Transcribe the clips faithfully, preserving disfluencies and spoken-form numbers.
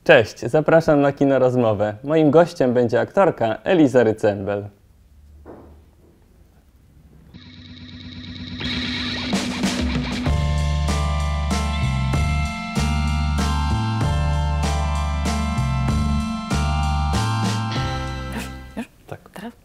Cześć, zapraszam na kinorozmowę. Moim gościem będzie aktorka Eliza Rycembel. Tak.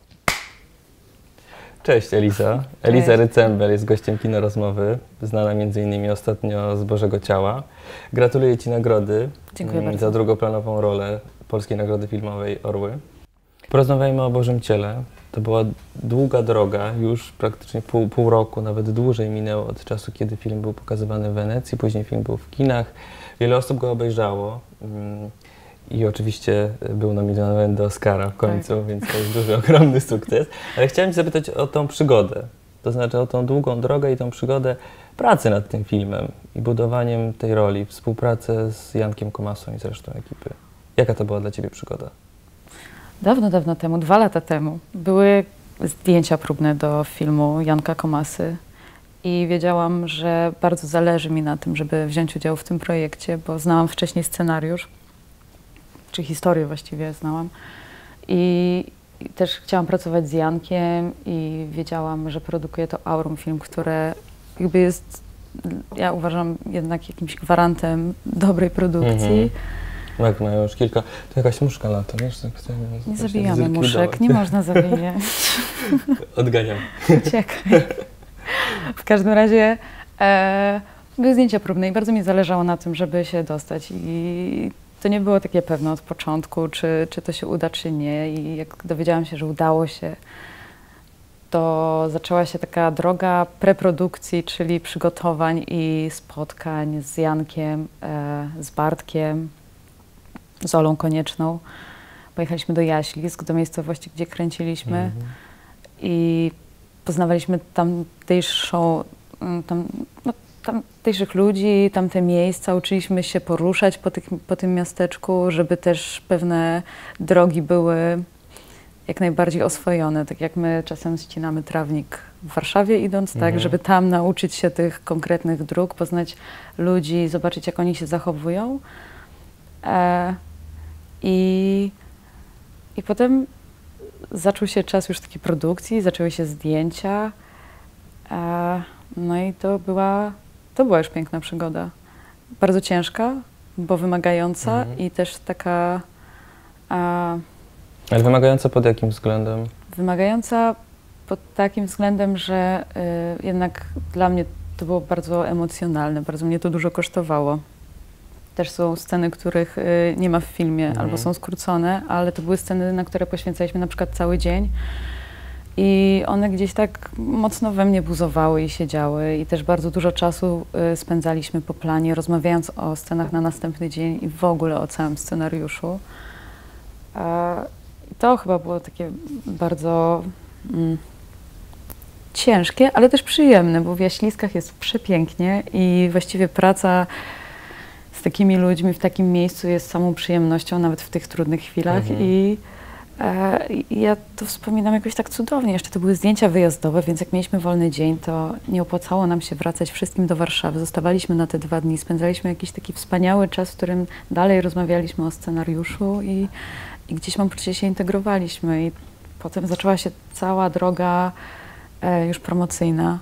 Cześć Eliza. Eliza Cześć. Rycembel jest gościem kinorozmowy, znana między innymi ostatnio z Bożego Ciała. Gratuluję Ci nagrody Dziękuję bardzo. za drugoplanową rolę Polskiej Nagrody Filmowej Orły. Porozmawiajmy o Bożym Ciele. To była długa droga, już praktycznie pół, pół roku, nawet dłużej minęło od czasu, kiedy film był pokazywany w Wenecji, później film był w kinach. Wiele osób go obejrzało. I oczywiście był nominowany do Oscara w końcu, tak. Więc to jest duży, ogromny sukces. Ale chciałem Cię zapytać o tą przygodę, to znaczy o tą długą drogę i tą przygodę pracy nad tym filmem i budowaniem tej roli, współpracę z Jankiem Komasą i z resztą ekipy. Jaka to była dla Ciebie przygoda? Dawno, dawno temu, dwa lata temu, były zdjęcia próbne do filmu Janka Komasy i wiedziałam, że bardzo zależy mi na tym, żeby wziąć udział w tym projekcie, bo znałam wcześniej scenariusz, czy historię właściwie znałam. I, I też chciałam pracować z Jankiem i wiedziałam, że produkuje to Aurum Film, które jakby jest, ja uważam, jednak jakimś gwarantem dobrej produkcji. Mhm. Jak mają już kilka, to jakaś muszka lata, wiesz? Tak nie zabijamy muszek, nie można zabijać. Odganiam. Uciekaj. W każdym razie e, były zdjęcia próbne i bardzo mi zależało na tym, żeby się dostać. I to nie było takie pewne od początku, czy, czy to się uda, czy nie. I jak dowiedziałam się, że udało się, to zaczęła się taka droga preprodukcji, czyli przygotowań i spotkań z Jankiem, e, z Bartkiem, z Olą Konieczną. Pojechaliśmy do Jaślisk, do miejscowości, gdzie kręciliśmy mm-hmm. i poznawaliśmy tamtejszą, tam, no, tamtejszych ludzi, tamte miejsca, uczyliśmy się poruszać po, tych, po tym miasteczku, żeby też pewne drogi były jak najbardziej oswojone, tak jak my czasem ścinamy trawnik w Warszawie idąc, mhm. tak, żeby tam nauczyć się tych konkretnych dróg, poznać ludzi, zobaczyć jak oni się zachowują. E, i, I potem zaczął się czas już takiej produkcji, zaczęły się zdjęcia, e, no i to była To była już piękna przygoda. Bardzo ciężka, bo wymagająca mhm. i też taka... A, Ale wymagająca pod jakim względem? Wymagająca pod takim względem, że y, jednak dla mnie to było bardzo emocjonalne, bardzo mnie to dużo kosztowało. Też są sceny, których y, nie ma w filmie mhm. albo są skrócone, ale to były sceny, na które poświęcaliśmy na przykład cały dzień. I one gdzieś tak mocno we mnie buzowały i siedziały i też bardzo dużo czasu y, spędzaliśmy po planie, rozmawiając o scenach na następny dzień i w ogóle o całym scenariuszu. E, I to chyba było takie bardzo mm, ciężkie, ale też przyjemne, bo w Jaśliskach jest przepięknie i właściwie praca z takimi ludźmi w takim miejscu jest samą przyjemnością, nawet w tych trudnych chwilach. Mhm. I ja to wspominam jakoś tak cudownie. Jeszcze to były zdjęcia wyjazdowe, więc jak mieliśmy wolny dzień, to nie opłacało nam się wracać wszystkim do Warszawy. Zostawaliśmy na te dwa dni, spędzaliśmy jakiś taki wspaniały czas, w którym dalej rozmawialiśmy o scenariuszu i, i gdzieś mam poczucie się integrowaliśmy. I potem zaczęła się cała droga e, już promocyjna.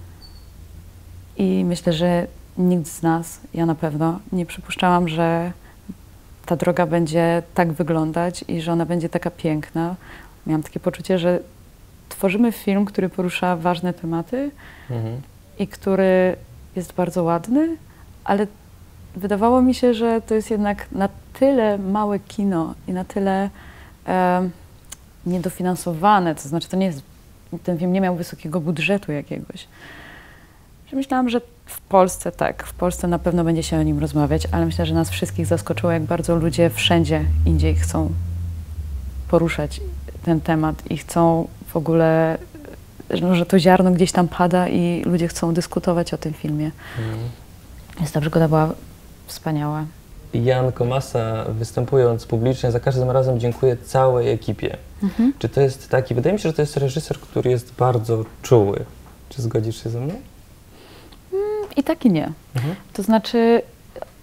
I myślę, że nikt z nas, ja na pewno, nie przypuszczałam, że ta droga będzie tak wyglądać i że ona będzie taka piękna. Miałam takie poczucie, że tworzymy film, który porusza ważne tematy mhm. i który jest bardzo ładny, ale wydawało mi się, że to jest jednak na tyle małe kino i na tyle e, niedofinansowane, to znaczy to nie jest, ten film nie miał wysokiego budżetu jakiegoś, że myślałam, że w Polsce tak, w Polsce na pewno będzie się o nim rozmawiać, ale myślę, że nas wszystkich zaskoczyło, jak bardzo ludzie wszędzie indziej chcą poruszać ten temat i chcą w ogóle, no, że to ziarno gdzieś tam pada i ludzie chcą dyskutować o tym filmie. Mhm. Więc ta przygoda była wspaniała. Jan Komasa, występując publicznie, za każdym razem dziękuję całej ekipie. Mhm. Czy to jest taki, wydaje mi się, że to jest reżyser, który jest bardzo czuły. Czy zgodzisz się ze mną? I tak i nie. Mhm. To znaczy,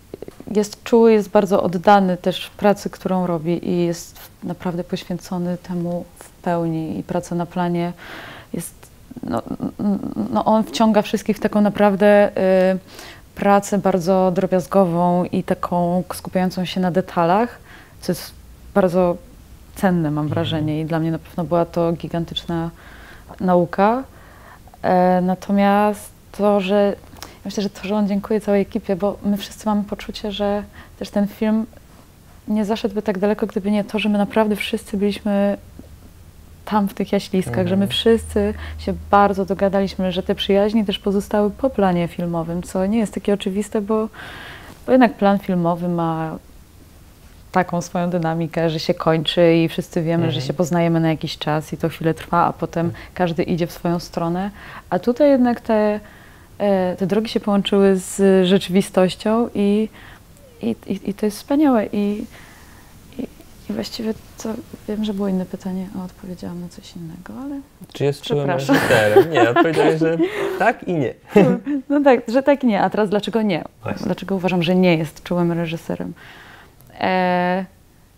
jest czuły, jest bardzo oddany też pracy, którą robi i jest naprawdę poświęcony temu w pełni i praca na planie jest, no, no on wciąga wszystkich w taką naprawdę y, pracę bardzo drobiazgową i taką skupiającą się na detalach, co jest bardzo cenne, mam wrażenie, i dla mnie na pewno była to gigantyczna nauka. E, natomiast to, że myślę, że to, że on dziękuję całej ekipie, bo my wszyscy mamy poczucie, że też ten film nie zaszedłby tak daleko, gdyby nie to, że my naprawdę wszyscy byliśmy tam w tych jaśliskach, mhm. że my wszyscy się bardzo dogadaliśmy, że te przyjaźnie też pozostały po planie filmowym, co nie jest takie oczywiste, bo, bo jednak plan filmowy ma taką swoją dynamikę, że się kończy i wszyscy wiemy, mhm. że się poznajemy na jakiś czas i to chwilę trwa, a potem każdy idzie w swoją stronę. A tutaj jednak te, te drogi się połączyły z rzeczywistością i, i, i, i to jest wspaniałe. I, i, i właściwie to wiem, że było inne pytanie, a odpowiedziałam na coś innego, ale czy jest czułym reżyserem? Nie, odpowiedziałeś, że tak i nie. No tak, że tak i nie. A teraz dlaczego nie? Właśnie. Dlaczego uważam, że nie jest czułym reżyserem? E...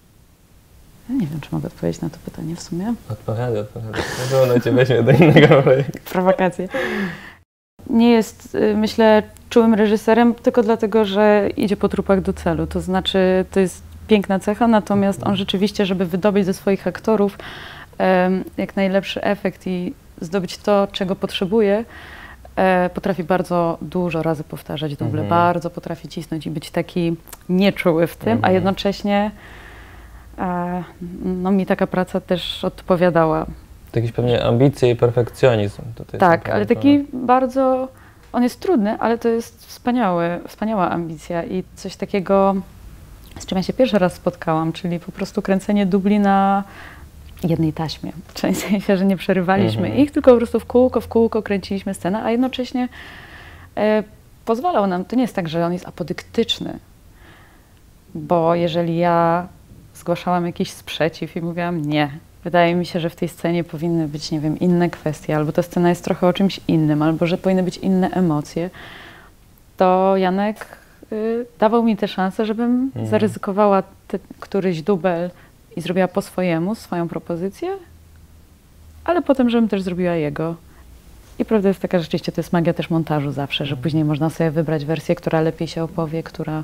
Nie wiem, czy mogę odpowiedzieć na to pytanie w sumie. Odpowiadaj, odpowiadaj. Może ono cię weźmie do innego projektu. Prowokacje. Nie jest, myślę, czułym reżyserem tylko dlatego, że idzie po trupach do celu. To znaczy, to jest piękna cecha, natomiast on rzeczywiście, żeby wydobyć ze swoich aktorów um, jak najlepszy efekt i zdobyć to, czego potrzebuje, e, potrafi bardzo dużo razy powtarzać duble, mhm. bardzo potrafi cisnąć i być taki nieczuły w tym, mhm. a jednocześnie e, no, mi taka praca też odpowiadała. To jakieś pewnie ambicje i perfekcjonizm. Tutaj tak, ale taki bardzo, on jest trudny, ale to jest wspaniały, wspaniała ambicja i coś takiego, z czym ja się pierwszy raz spotkałam, czyli po prostu kręcenie dubli na jednej taśmie. W sensie, że nie przerywaliśmy mhm. ich, tylko po prostu w kółko, w kółko kręciliśmy scenę, a jednocześnie e, pozwalał nam, to nie jest tak, że on jest apodyktyczny, bo jeżeli ja zgłaszałam jakiś sprzeciw i mówiłam nie, wydaje mi się, że w tej scenie powinny być, nie wiem, inne kwestie, albo ta scena jest trochę o czymś innym, albo że powinny być inne emocje, to Janek y, dawał mi tę szansę, żebym mhm. zaryzykowała te, któryś dubel i zrobiła po swojemu swoją propozycję, ale potem, żebym też zrobiła jego. I prawda jest taka, że rzeczywiście to jest magia też montażu zawsze, że później można sobie wybrać wersję, która lepiej się opowie, która,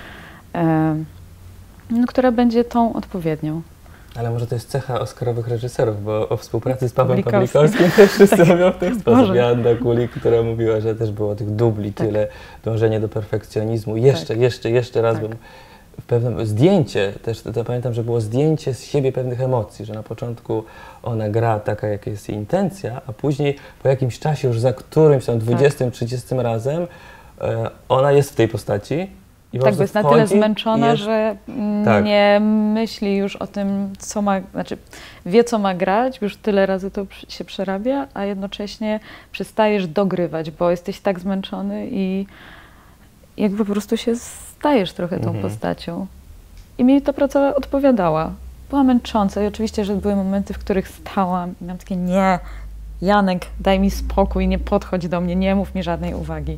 e, no, która będzie tą odpowiednią. Ale może to jest cecha oscarowych reżyserów, bo o współpracy z Pawłem Pawlikowskim też wszyscy mówią w ten sposób. Joanna Kulik, która mówiła, że też było tych dubli, tak. tyle, dążenie do perfekcjonizmu. Jeszcze, tak. jeszcze, jeszcze raz tak. bym w pewnym zdjęcie, też to, to pamiętam, że było zdjęcie z siebie pewnych emocji, że na początku ona gra taka, jaka jest jej intencja, a później po jakimś czasie już za którymś tam dwudziestym, trzydziestym razem e, ona jest w tej postaci. I tak, bo jest na tyle zmęczona, jest... że tak. nie myśli już o tym, co ma, znaczy wie, co ma grać, już tyle razy to się przerabia, a jednocześnie przestajesz dogrywać, bo jesteś tak zmęczony i jakby po prostu się stajesz trochę tą mhm. postacią. I mi ta praca odpowiadała. Była męcząca i oczywiście, że były momenty, w których stałam i miałam takie nie, Janek, daj mi spokój, nie podchodź do mnie, nie mów mi żadnej uwagi.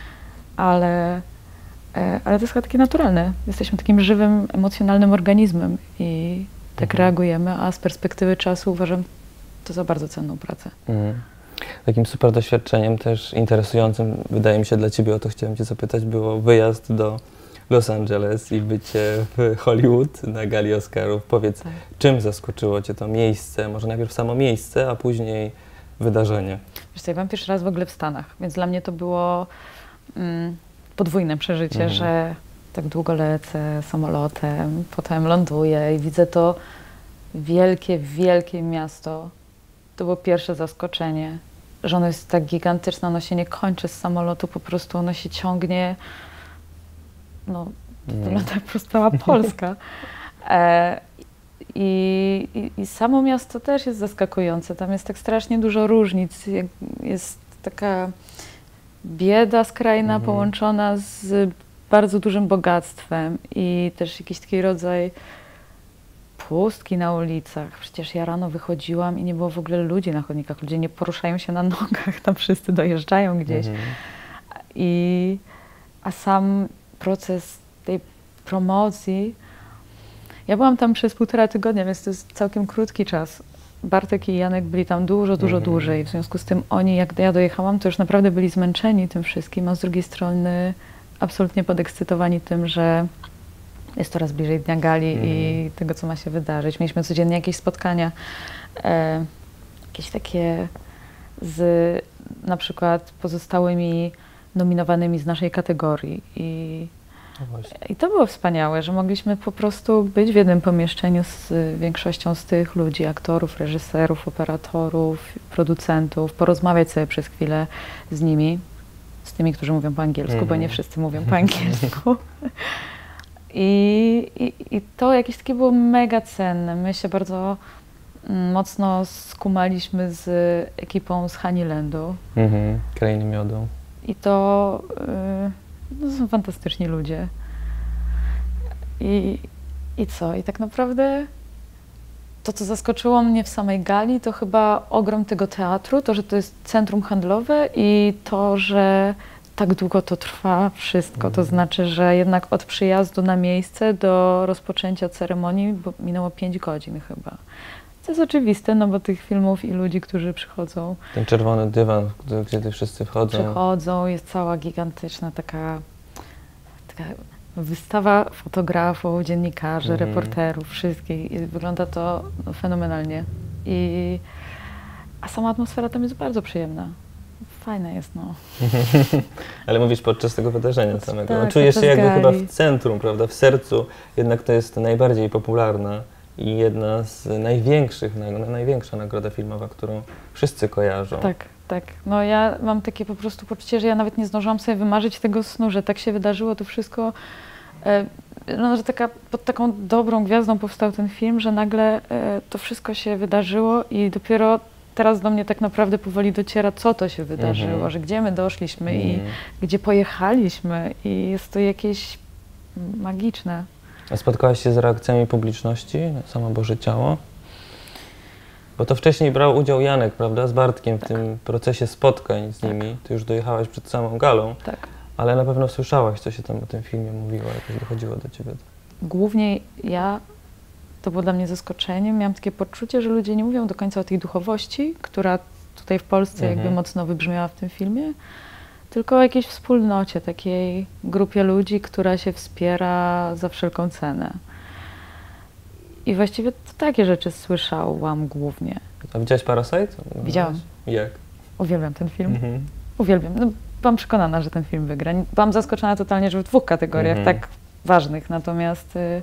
Ale... Ale to jest chyba takie naturalne. Jesteśmy takim żywym, emocjonalnym organizmem i tak mhm. reagujemy, a z perspektywy czasu uważam to za bardzo cenną pracę. Mhm. Takim super doświadczeniem też interesującym, wydaje mi się dla Ciebie, o to chciałem Cię zapytać, było wyjazd do Los Angeles i bycie w Hollywood na gali Oscarów. Powiedz, tak. czym zaskoczyło Cię to miejsce? Może najpierw samo miejsce, a później wydarzenie. Wiesz co, ja byłam pierwszy raz w ogóle w Stanach, więc dla mnie to było... Mm, podwójne przeżycie, mhm. że tak długo lecę samolotem, potem ląduję i widzę to wielkie, wielkie miasto. To było pierwsze zaskoczenie, że ono jest tak gigantyczne, ono się nie kończy z samolotu, po prostu ono się ciągnie, no to mhm. wygląda jak po prostu cała Polska. E, i, i, I samo miasto też jest zaskakujące, tam jest tak strasznie dużo różnic, jest taka... bieda skrajna mhm. połączona z bardzo dużym bogactwem i też jakiś taki rodzaj pustki na ulicach. Przecież ja rano wychodziłam i nie było w ogóle ludzi na chodnikach. Ludzie nie poruszają się na nogach, tam wszyscy dojeżdżają gdzieś. Mhm. I, a sam proces tej promocji. Ja byłam tam przez półtora tygodnia, więc to jest całkiem krótki czas. Bartek i Janek byli tam dużo, dużo Mhm. dłużej. W związku z tym oni, jak ja dojechałam, to już naprawdę byli zmęczeni tym wszystkim, a z drugiej strony absolutnie podekscytowani tym, że jest coraz bliżej Dnia Gali Mhm. i tego, co ma się wydarzyć. Mieliśmy codziennie jakieś spotkania, e, jakieś takie z na przykład pozostałymi nominowanymi z naszej kategorii. I, No właśnie. I to było wspaniałe, że mogliśmy po prostu być w jednym pomieszczeniu z większością z tych ludzi, aktorów, reżyserów, operatorów, producentów, porozmawiać sobie przez chwilę z nimi, z tymi, którzy mówią po angielsku, Mhm. bo nie wszyscy mówią po angielsku. I, i, I to jakieś takie było mega cenne. My się bardzo mm, mocno skumaliśmy z ekipą z Honeylandu. Mhm. Krainy miodu. I to, yy, no, są fantastyczni ludzie. I, I co? I tak naprawdę to, co zaskoczyło mnie w samej gali, to chyba ogrom tego teatru, to, że to jest centrum handlowe i to, że tak długo to trwa wszystko. To znaczy, że jednak od przyjazdu na miejsce do rozpoczęcia ceremonii bo minęło pięć godzin chyba. To jest oczywiste, no bo tych filmów i ludzi, którzy przychodzą, Ten czerwony dywan, gdzie- gdzie ty wszyscy wchodzą. przychodzą, jest cała gigantyczna taka, taka wystawa fotografów, dziennikarzy, Mhm. reporterów, wszystkich. I wygląda to no, fenomenalnie. I, a sama atmosfera tam jest bardzo przyjemna. Fajna jest, no. Ale mówisz podczas tego wydarzenia samego. tak, No, czujesz się podczas jakby chyba gali. w centrum, prawda, w sercu. Jednak to jest najbardziej popularna i jedna z największych, nag- największa nagroda filmowa, którą wszyscy kojarzą. Tak, tak. No ja mam takie po prostu poczucie, że ja nawet nie zdążyłam sobie wymarzyć tego snu, że tak się wydarzyło to wszystko, e, no, że taka, pod taką dobrą gwiazdą powstał ten film, że nagle e, to wszystko się wydarzyło i dopiero teraz do mnie tak naprawdę powoli dociera, co to się wydarzyło, Mhm. że gdzie my doszliśmy i Mhm. gdzie pojechaliśmy i jest to jakieś magiczne. A spotkałaś się z reakcjami publiczności na Samo Boże Ciało? Bo to wcześniej brał udział Janek, prawda, z Bartkiem w tym procesie spotkań z nimi. Ty już dojechałaś przed samą galą, Tak. ale na pewno słyszałaś, co się tam o tym filmie mówiło, jakoś dochodziło do ciebie. Głównie ja, to było dla mnie zaskoczeniem, miałam takie poczucie, że ludzie nie mówią do końca o tej duchowości, która tutaj w Polsce Mhm. jakby mocno wybrzmiała w tym filmie, tylko o jakiejś wspólnocie, takiej grupie ludzi, która się wspiera za wszelką cenę. I właściwie to takie rzeczy słyszałam głównie. A widziałaś Parasite? Widziałam. Jak? Uwielbiam ten film. Mhm. Uwielbiam. No, byłam przekonana, że ten film wygra. Byłam zaskoczona totalnie, że w dwóch kategoriach Mhm. tak ważnych, natomiast y,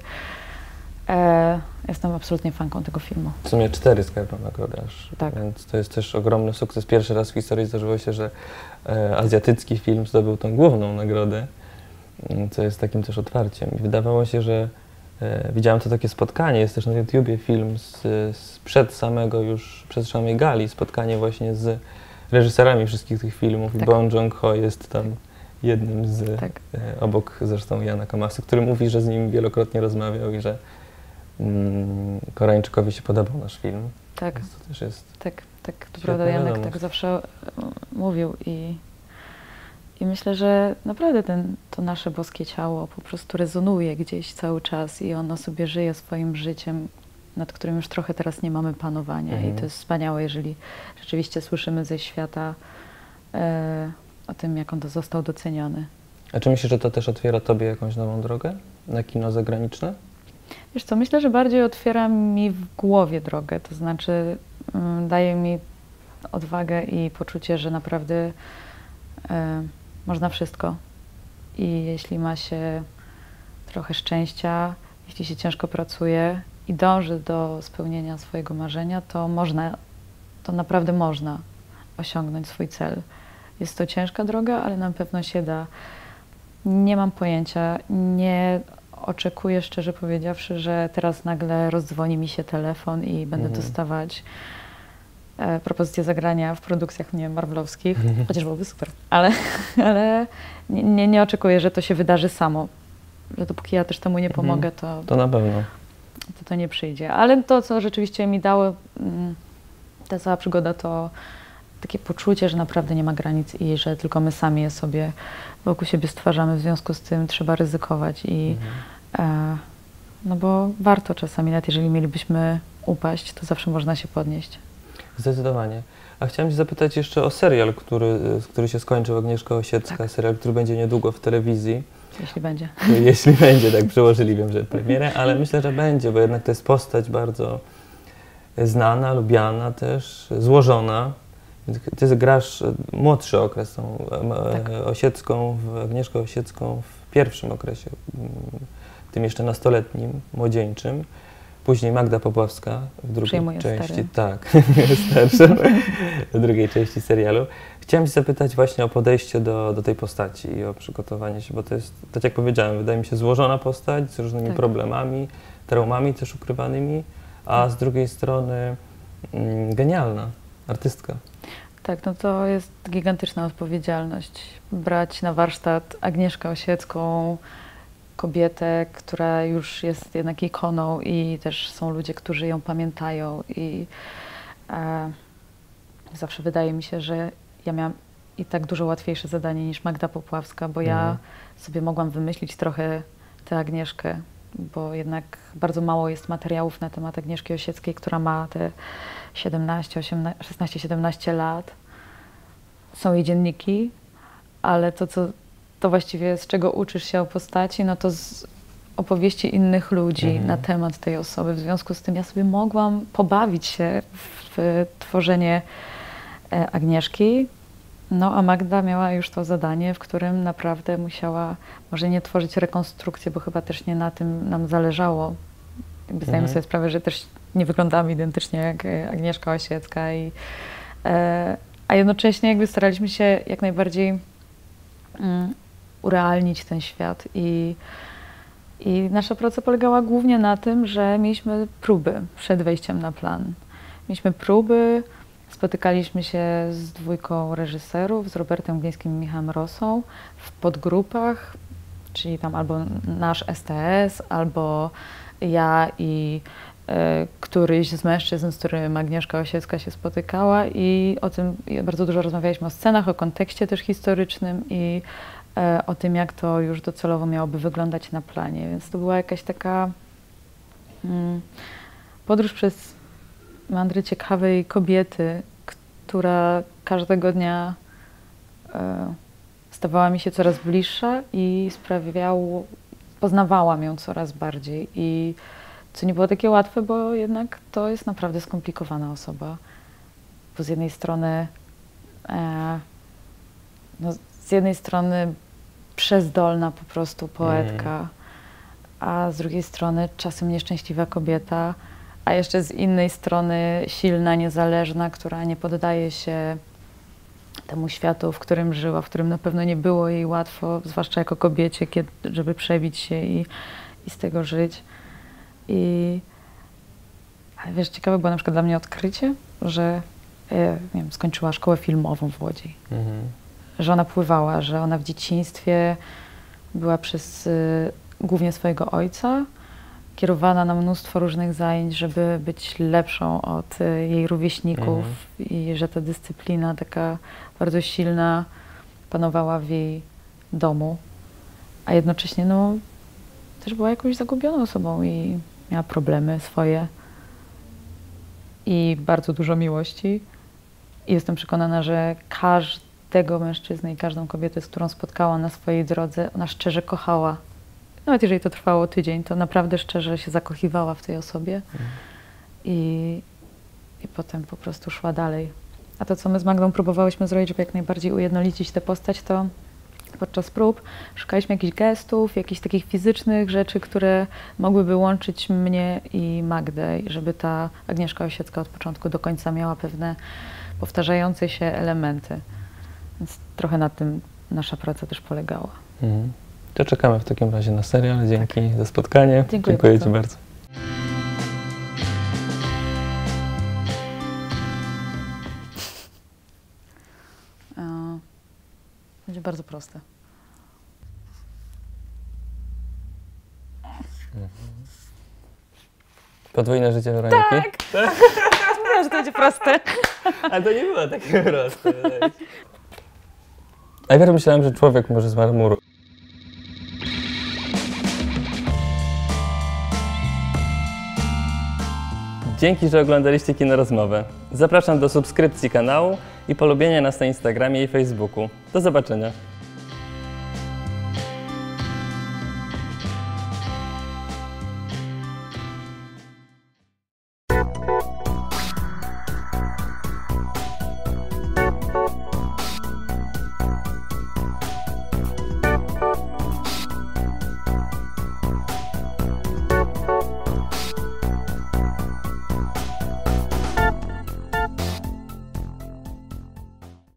e, jestem absolutnie fanką tego filmu. W sumie cztery Skarby Nagrody aż, Tak. więc to jest też ogromny sukces. Pierwszy raz w historii zdarzyło się, że e, azjatycki film zdobył tą główną nagrodę, m, co jest takim też otwarciem. I wydawało się, że e, widziałam to takie spotkanie, jest też na YouTubie film z, z przed samego już, przed samej gali, spotkanie właśnie z reżyserami wszystkich tych filmów. I Tak. Bong Joon-ho jest tam jednym z, Tak. e, obok zresztą Jana Kamasy, który mówi, że z nim wielokrotnie rozmawiał i że mm, Koreańczykowi się podobał nasz film. Tak, Więc to też jest... tak, tak. To Świetna prawda, Janek wiadomość. tak zawsze e, mówił i, i myślę, że naprawdę ten, to nasze boskie ciało po prostu rezonuje gdzieś cały czas i ono sobie żyje swoim życiem, nad którym już trochę teraz nie mamy panowania. Mhm. I to jest wspaniałe, jeżeli rzeczywiście słyszymy ze świata e, o tym, jak on to został doceniony. A czy myślisz, że to też otwiera tobie jakąś nową drogę na kino zagraniczne? Wiesz co, myślę, że bardziej otwiera mi w głowie drogę, to znaczy mm, daje mi odwagę i poczucie, że naprawdę e, można wszystko. I jeśli ma się trochę szczęścia, jeśli się ciężko pracuje i dąży do spełnienia swojego marzenia, to można, to naprawdę można osiągnąć swój cel. Jest to ciężka droga, ale na pewno się da. Nie mam pojęcia, nie oczekuję, szczerze powiedziawszy, że teraz nagle rozdzwoni mi się telefon i będę Mhm. dostawać e, propozycje zagrania w produkcjach, nie wiem, marvelowskich, chociaż byłoby super, ale, ale nie, nie, nie oczekuję, że to się wydarzy samo. Że dopóki ja też temu nie Mhm. pomogę, to, To na pewno. to to nie przyjdzie. Ale to, co rzeczywiście mi dało mm, ta cała przygoda, to takie poczucie, że naprawdę nie ma granic i że tylko my sami je sobie wokół siebie stwarzamy. W związku z tym trzeba ryzykować i, Mhm. E, no bo warto czasami, nawet jeżeli mielibyśmy upaść, to zawsze można się podnieść. Zdecydowanie. A chciałem Cię zapytać jeszcze o serial, który, który się skończył, Agnieszka Osiecka, tak. Serial, który będzie niedługo w telewizji. Jeśli będzie. Jeśli będzie, tak przełożyli, wiem, że premierę, ale myślę, że będzie, bo jednak to jest postać bardzo znana, lubiana też, złożona. Ty grasz młodszy okres, tą tak. Osiecką, Agnieszkę Osiecką w pierwszym okresie, tym jeszcze nastoletnim, młodzieńczym. Później Magda Popławska w drugiej Przejmuje części, stary. tak, starsza, w drugiej części serialu. Chciałem Cię zapytać właśnie o podejście do, do tej postaci i o przygotowanie się, bo to jest, tak jak powiedziałem, wydaje mi się złożona postać z różnymi tak. problemami, traumami też ukrywanymi, a z drugiej strony mm, genialna artystka. Tak, no to jest gigantyczna odpowiedzialność. Brać na warsztat Agnieszkę Osiecką, kobietę, która już jest jednak ikoną i też są ludzie, którzy ją pamiętają i e, zawsze wydaje mi się, że ja miałam i tak dużo łatwiejsze zadanie niż Magda Popławska, bo ja mhm. sobie mogłam wymyślić trochę tę Agnieszkę, bo jednak bardzo mało jest materiałów na temat Agnieszki Osieckiej, która ma te siedemnaście, osiemnaście, szesnaście, siedemnaście lat. Są jej dzienniki, ale to, co to właściwie z czego uczysz się o postaci, no to z opowieści innych ludzi mhm. na temat tej osoby. W związku z tym ja sobie mogłam pobawić się w tworzenie Agnieszki, no a Magda miała już to zadanie, w którym naprawdę musiała może nie tworzyć rekonstrukcji, bo chyba też nie na tym nam zależało. Jakby zdajemy mhm. sobie sprawę, że też nie wyglądamy identycznie jak Agnieszka Osiecka, i, e, a jednocześnie jakby staraliśmy się jak najbardziej mm, urealnić ten świat i, i nasza praca polegała głównie na tym, że mieliśmy próby przed wejściem na plan. Mieliśmy próby, spotykaliśmy się z dwójką reżyserów, z Robertem Glińskim i Michałem Rosą w podgrupach, czyli tam albo nasz S T S, albo ja i y, któryś z mężczyzn, z którym Agnieszka Osiecka się spotykała, i o tym bardzo dużo rozmawialiśmy, o scenach, o kontekście też historycznym i y, o tym, jak to już docelowo miałoby wyglądać na planie. Więc to była jakaś taka y, podróż przez meandry ciekawej kobiety, która każdego dnia y, stawała mi się coraz bliższa i sprawiało, poznawałam ją coraz bardziej, i co nie było takie łatwe, bo jednak to jest naprawdę skomplikowana osoba. Bo z jednej strony e, no, z jednej strony przezdolna po prostu poetka, mm. a z drugiej strony czasem nieszczęśliwa kobieta, a jeszcze z innej strony silna, niezależna, która nie poddaje się temu światu, w którym żyła, w którym na pewno nie było jej łatwo, zwłaszcza jako kobiecie, kiedy, żeby przebić się i, i z tego żyć. I ale wiesz, ciekawe było na przykład dla mnie odkrycie, że e, nie wiem, skończyła szkołę filmową w Łodzi. Mhm. Że ona pływała, że ona w dzieciństwie była przez y, głównie swojego ojca kierowana na mnóstwo różnych zajęć, żeby być lepszą od y, jej rówieśników, mhm. i że ta dyscyplina taka bardzo silna panowała w jej domu, a jednocześnie no, też była jakąś zagubioną osobą i miała problemy swoje i bardzo dużo miłości. I jestem przekonana, że każdego mężczyznę i każdą kobietę, z którą spotkała na swojej drodze, ona szczerze kochała. Nawet jeżeli to trwało tydzień, to naprawdę szczerze się zakochiwała w tej osobie mhm. i, i potem po prostu szła dalej. A to, co my z Magdą próbowałyśmy zrobić, żeby jak najbardziej ujednolicić tę postać, to podczas prób szukaliśmy jakichś gestów, jakichś takich fizycznych rzeczy, które mogłyby łączyć mnie i Magdę, żeby ta Agnieszka Osiecka od początku do końca miała pewne powtarzające się elementy. Więc trochę na tym nasza praca też polegała. Mhm. To czekamy w takim razie na serial. Dzięki tak. za spotkanie. Dziękuję, Dziękuję bardzo. Ci bardzo. Będzie bardzo proste. Mhm. Podwójne życie Weroniki? Tak! tak. Mówiłam, że to będzie proste. Ale to nie było takie proste. Najpierw myślałem, że człowiek może z marmuru. Dzięki, że oglądaliście Kinorozmowę. Zapraszam do subskrypcji kanału i polubienia nas na Instagramie i Facebooku. Do zobaczenia.